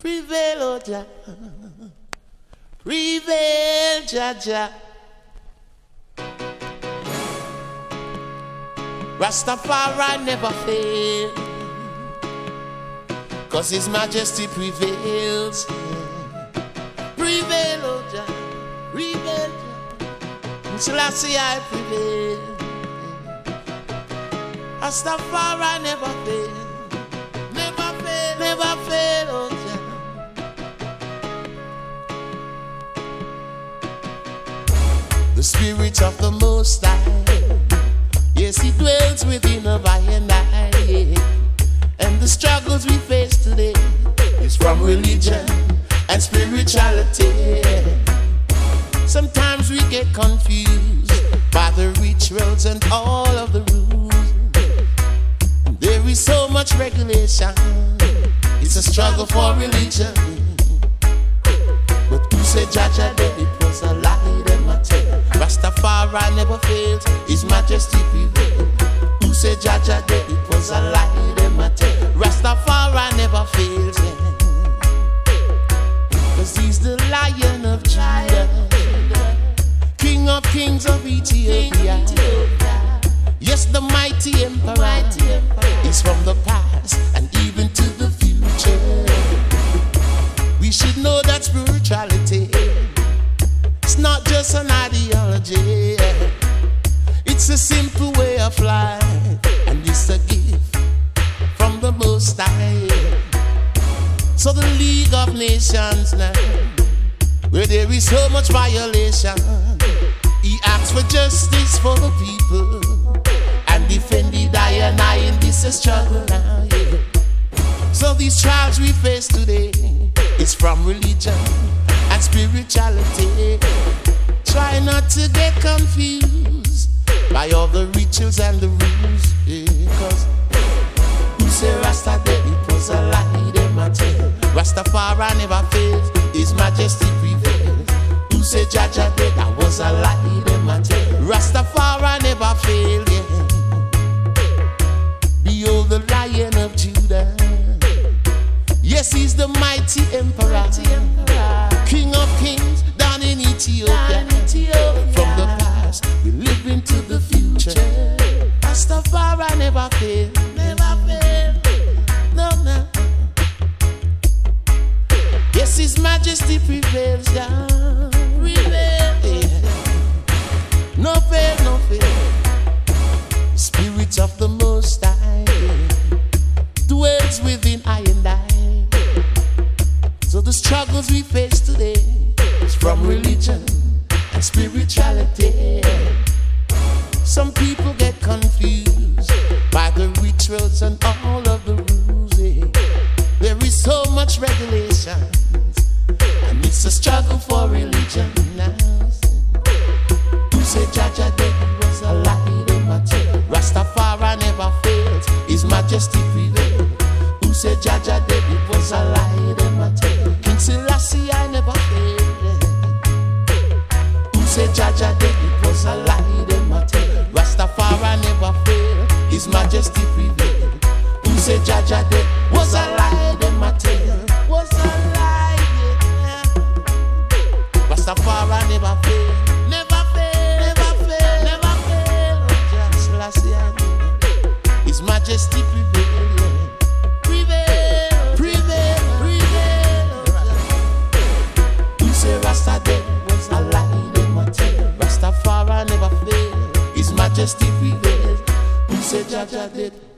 Prevail, oh Jah. Prevail, Jah Jah. Rastafari never fail, 'cause His Majesty prevails. Prevail, oh Jah. Prevail, Jah. Selassie I prevail. Rastafari never fail. Never fail, never fail, oh Jah. The Spirit of the Most High, yes, He dwells within of I and I, and the struggles we face today is from religion and spirituality. Sometimes we get confused by the rituals and all of the rules. And there is so much regulation. It's a struggle for religion. But who said Jah Jah dead? It was a lie, them I tell. Rastafari never fails, His Majesty prevails. Who said Jah Jah dead? It was a lie, them I tell. Rastafari never fails, yeah. 'Cause He's the Lion of Judah, King of Kings of Ethiopia. Yes, the mighty Emperor is from the past and even to the future. We should know that spirituality, it's not just an ideology. It's a simple way of life, and it's a gift from the Most High. So the League of Nations now, where there is so much violation, He asks for justice for the people and defend the I and I in this struggle now, yeah. So these trials we face today is from religion and spirituality. Try not to get confused by all the rituals and the rules, yeah. 'Cause who say Rasta dead? It was a lie, them I tell. Rastafari never fails, His Majesty prevails. Who say Jah Jah dead? That was a lie, them I tell. Rastafari never fails, yeah. Behold the Lion of Judah. Yes, He's the mighty Emperor, King of Kings down in Ethiopia. From the past, we live into the future. Rastafari never fail, never fail. No, no. Yes, His Majesty prevails, yeah. Prevail, yeah. No fail, no fail. Spirit of the Most High dwells within I and I. So the struggles we face today is from religion and spirituality. Some people get confused by the rituals and all of the rules, yeah. There is so much regulation, and it's a struggle for religion now. Who said Jah Jah dead? It was a lie, them I tell. Rastafari never fails, His Majesty prevails. Who said Jah Jah dead? It was a lie, them I tell. King Selassie I never fail. Who said Jah Jah dead? It was a lie, them I tell. Rastafari never fail, His Majesty prevails. Who said Jah Jah dead? Was a lie, them I tell. Was a lie, yeah. Rastafari never fail, never fail, never fail, never fail. Jah Selassie I never. His Majesty prevails, yeah. Prevail, prevail, prevail. Who say Rasta dead? Was a lie, them I tell. Rastafari never fail, His Majesty prevails. Who say Jah Jah dead?